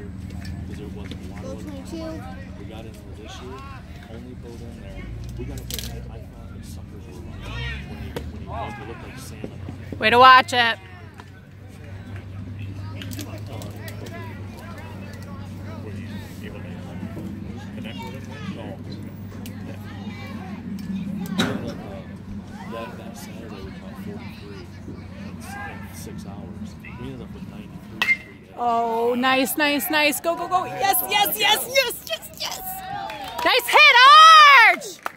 year because there wasn't a lot of water. We got in there this year, only boat in there. We got up there, I thought the suckers were running. When you look like salmon. Way to watch it. That Saturday we caught 43 in 6 hours. We ended up with 93 in 3 days. Oh, nice, nice, nice. Go, go, go. Yes, yes, yes, yes, yes, yes. Nice hit, Arch!